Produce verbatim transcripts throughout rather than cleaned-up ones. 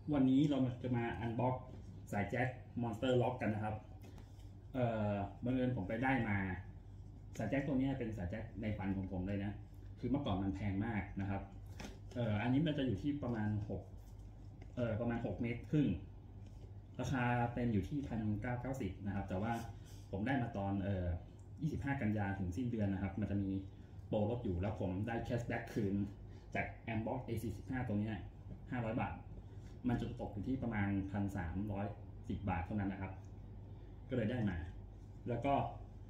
วันนี้เราจะมาอันบ็อกสายแจ็คมอนสเตอร์ล็อกกันนะครับเอ่อบังเอิญผมไปได้มาสายแจ็คตัวนี้เป็นสายแจ็คในฝันของผมเลยนะคือเมื่อก่อนมันแพงมากนะครับเอ่ออันนี้มันจะอยู่ที่ประมาณหกเอ่อประมาณหกเมตรครึ่งราคาเต็มอยู่ที่พันเก้าเก้าสิบนะครับแต่ว่าผมได้มาตอนเอ่อยี่สิบห้ากันยาถึงสิ้นเดือนนะครับมันจะมีโปรลดอยู่แล้วผมได้แคชแบ็กคืนจากแอมบ็อก เอ สี่สิบห้า ตัวนี้ห้าร้อยบาทมันจะตกอยู่ที่ประมาณ หนึ่งพันสามร้อยสิบ บาทเท่านั้นนะครับก็เลยได้มาแล้วก็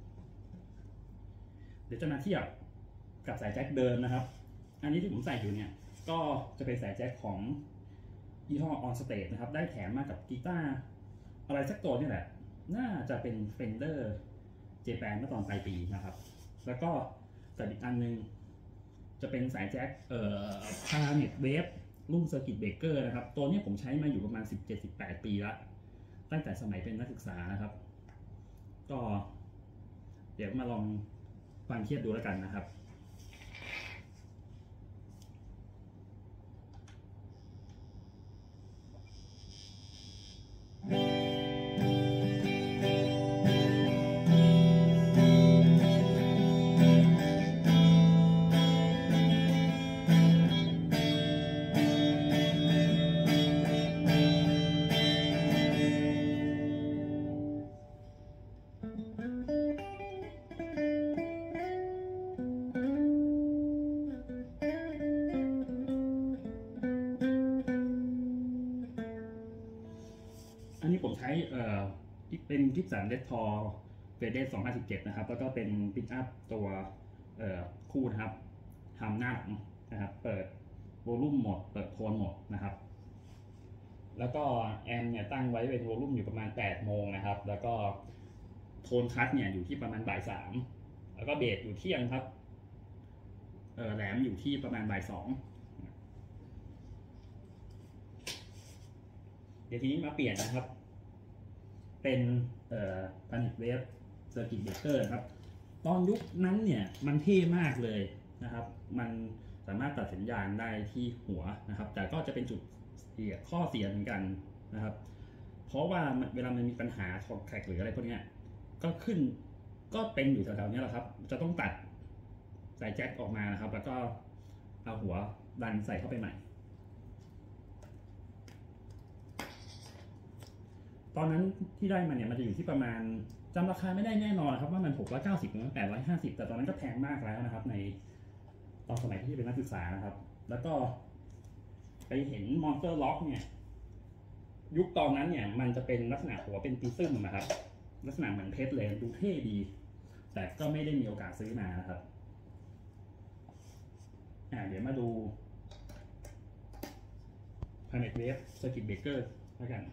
เดี๋ยวจะมาเทียบกับสายแจ็คเดิมนะครับอันนี้ที่ผมใส่อยู่เนี่ยก็จะเป็นสายแจ็คของยี่ห้อ On Stage นะครับได้แถมมากับกีตาร์อะไรสักตัวนี่แหละน่าจะเป็น Fender Japan เมื่อตอนปลายปีนะครับแล้วก็แต่อีกอันนึงจะเป็นสายแจ็คเอ่อ Planet Wave รุ่น Circuit Breaker นะครับตัวนี้ผมใช้มาอยู่ประมาณ สิบเจ็ดสิบแปด ปีแล้วตั้งแต่สมัยเป็นนักศึกษานะครับก็เดี๋ยวมาลองฟังเทียบดูแล้วกันนะครับอันนี้ผมใช้เอ่อเป็นกิฟสันเรดทอร์เฟเดสสองพันสิบเจ็ดนะครับแล้วก็เป็นปิกอัพตัวเอ่อคู่นะครับทำหน้าหลังนะครับเปิดโวลูมหมดเปิดโทนหมดนะครับแล้วก็แอมเนี่ยตั้งไว้เป็นโวลูมอยู่ประมาณแปดโมงนะครับแล้วก็โทนคัทเนี่ยอยู่ที่ประมาณบ่ายสามแล้วก็เบสอยู่เที่ยงครับเออแหลมอยู่ที่ประมาณบ่ายสองเดี๋ยวทีนี้มาเปลี่ยนนะครับเป็นเอ่อ Planet Wave Circuit Breaker ครับตอนยุคนั้นเนี่ยมันเท่มากเลยนะครับมันสามารถตัดสัญญาณได้ที่หัวนะครับแต่ก็จะเป็นจุดเสียข้อเสียเหมือนกันนะครับเพราะว่าเวลามันมีปัญหาคอนแทคหรืออะไรพวกนี้ก็ขึ้นก็เป็นอยู่แถวๆนี้แหละครับจะต้องตัดสายแจ็คออกมานะครับแล้วก็เอาหัวดันใส่เข้าไปใหม่ตอนนั้นที่ได้มาเนี่ยมันจะอยู่ที่ประมาณจำราคาไม่ได้แน่นอนครับว่ามันหกร้อยเก้าสิบหรือแปดร้อยห้าสิบแต่ตอนนั้นก็แพงมากแล้วนะครับในตอนสมัยที่เป็นนักศึกษานะครับแล้วก็ไปเห็น Monster Lock เนี่ยยุคตอนนั้นเนี่ยมันจะเป็นลักษณะหัวเป็นปีซึมนะครับลักษณะเหมือนเพชรเลยดูเท่ดีแต่ก็ไม่ได้มีโอกาสซื้อมานะครับอ่าเดี๋ยวมาดู Planet Wave Circuit Breaker แล้วกัน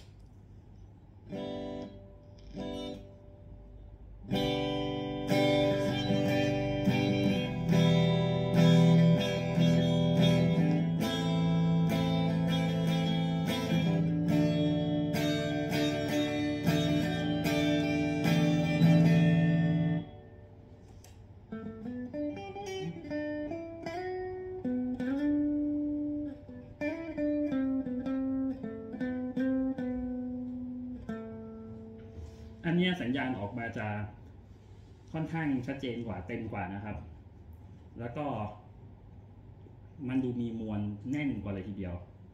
อันนี้สัญญาณออกมาจะค่อนข้างชัดเจนกว่าเต็มกว่านะครับแล้วก็มันดูมีมวลแน่นกว่าเลยทีเดียว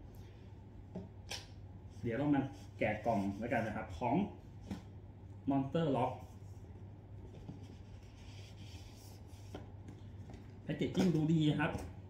เดี๋ยวเรามาแกะกล่องแล้วกันนะครับของ Monster Lock แพคเกจจิ้งดูดีครับ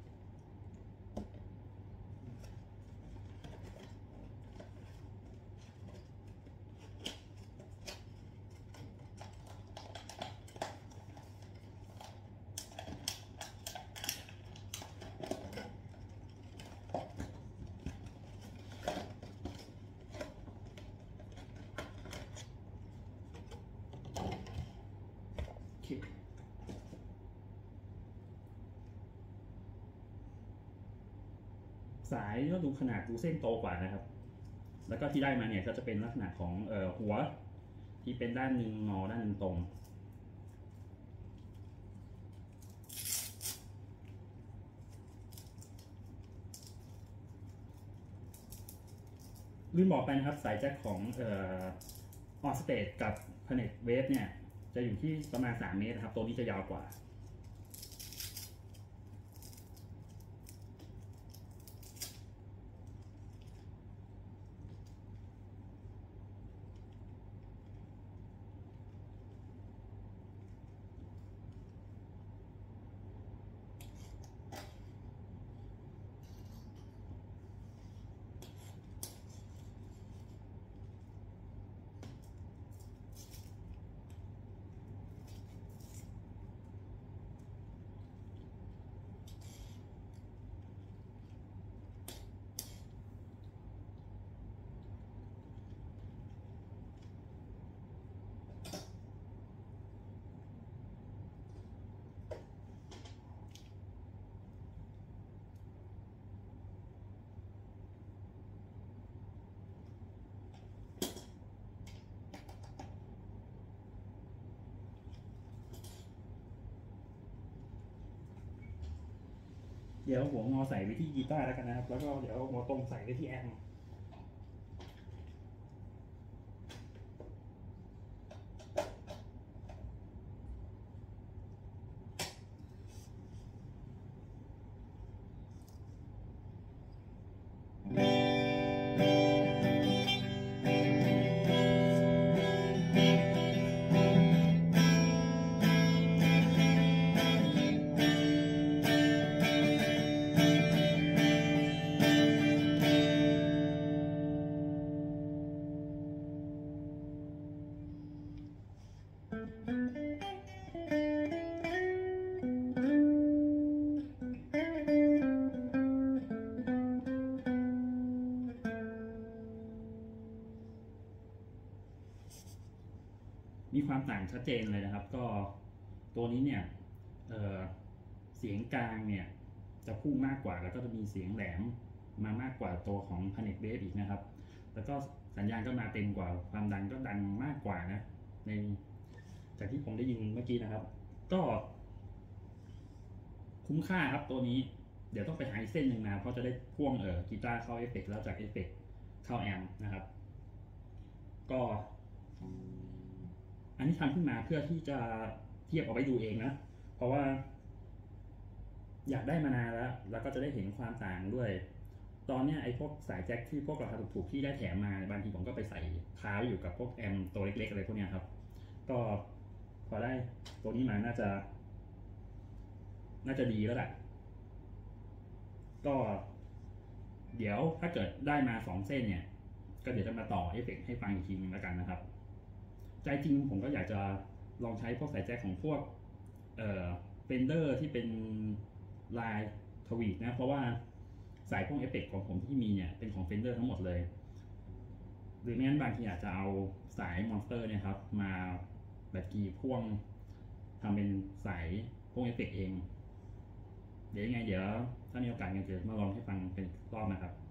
สายก็ดูขนาดดูเส้นโตกว่านะครับแล้วก็ที่ได้มาเนี่ยก็จะเป็นลักษณะของเอ่อหัวที่เป็นด้านหนึ่งงอด้านหนึ่งตรงลืมบอกไปนะครับสายแจ็คของเอ่อออสเตดกับพเนกเวฟเนี่ยจะอยู่ที่ประมาณสามเมตรครับตัวนี้จะยาวกว่าเดี๋ยวหัวงอใส่ไว้ที่กีตาร์แล้วกันนะครับแล้วก็เดี๋ยวหัวตรงใส่ไว้ที่แอมป์มีความต่างชัดเจนเลยนะครับก็ตัวนี้เนี่ยเเสียงกลางเนี่ยจะพุ่งมากกว่าแล้วก็จะมีเสียงแหลมมามากกว่าตัวของ Panic Bass อีกนะครับแล้วก็สัญญาณก็มาเต็มกว่าความดังก็ดังมากกว่านะในจากที่ผมได้ยินเมื่อกี้นะครับก็คุ้มค่าครับตัวนี้เดี๋ยวต้องไปหาอีกเส้นหนึ่งมาเพราะจะได้พ่วงเออกีตาร์เข้าเอฟเฟกต์แล้วจากเอฟเฟกต์เข้าแอมป์นะครับก็อันนี้ทำขึ้นมาเพื่อที่จะเทียบเอาไว้ดูเองนะเพราะว่าอยากได้มานานแล้วแล้วก็จะได้เห็นความต่างด้วยตอนนี้ไอ้พวกสายแจ็คที่พวกราคาถูกๆที่ได้แถมมาบางทีผมก็ไปใส่ค้าอยู่กับพวกแอมตัวเล็กๆอะไรพวกนี้ครับก็พอได้ตัวนี้มาน่าจะน่าจะดีแล้วแหละก็เดี๋ยวถ้าเกิดได้มาสองเส้นเนี่ยก็เดี๋ยวจะมาต่อเอฟเฟกต์ให้ฟังอีกทีนึงแล้วกันนะครับใจจริงผมก็อยากจะลองใช้พวกสายแจ็คของพวกเอ่อเฟนเดอร์ที่เป็นลายทวีตนะเพราะว่าสายพวกเอฟเฟกต์ของผมที่มีเนี่ยเป็นของเฟนเดอร์ทั้งหมดเลยหรือไม่งั้นบางทีอาจจะเอาสายมอนสเตอร์เนี่ยครับมาแบบกีพ่วงทำเป็นสายพวกเอฟเฟกต์เองเดี๋ยวยังไงเดี๋ยวถ้ามีโอกาสกันจะมาลองให้ฟังเป็นรอบนะครับ